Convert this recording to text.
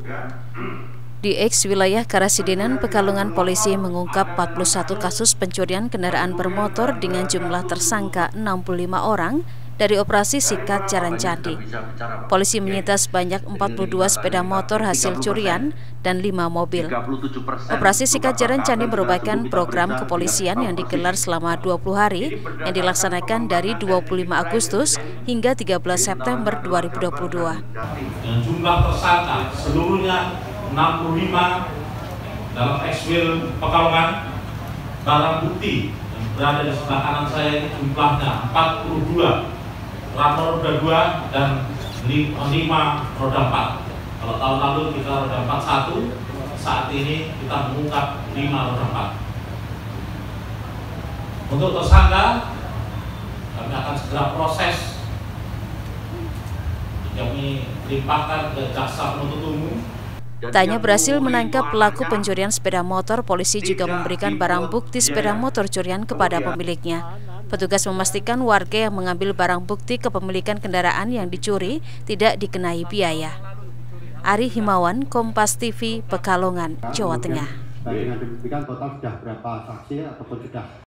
Di X wilayah Karasidenan, Pekalongan, polisi mengungkap 41 kasus pencurian kendaraan bermotor dengan jumlah tersangka 65 orang dari operasi Sikat Jaran Candi. Polisi menyita sebanyak 42 sepeda motor hasil curian dan 5 mobil. Operasi Sikat Jaran Candi merupakan program kepolisian yang digelar selama 20 hari yang dilaksanakan dari 25 Agustus hingga 13 September 2022. Dengan jumlah tersangka seluruhnya 65 dalam X-Wheel Pekalongan. Barang bukti yang berada di sebelah kanan saya ini jumlahnya 42 roda 2 dan 5 roda 4. Kalau tahun lalu kita roda 41, saat ini kita mengungkap 5 roda 4. Untuk tersangka kami akan segera proses, kami limpahkan ke jaksa penuntut umum. Tanya berhasil menangkap pelaku pencurian sepeda motor, polisi juga memberikan barang bukti sepeda motor curian kepada pemiliknya. Petugas memastikan warga yang mengambil barang bukti kepemilikan kendaraan yang dicuri tidak dikenai biaya. Ari Himawan, Kompas TV, Pekalongan, Jawa Tengah. Dengan demikian total sudah berapa saksi ataupun sudah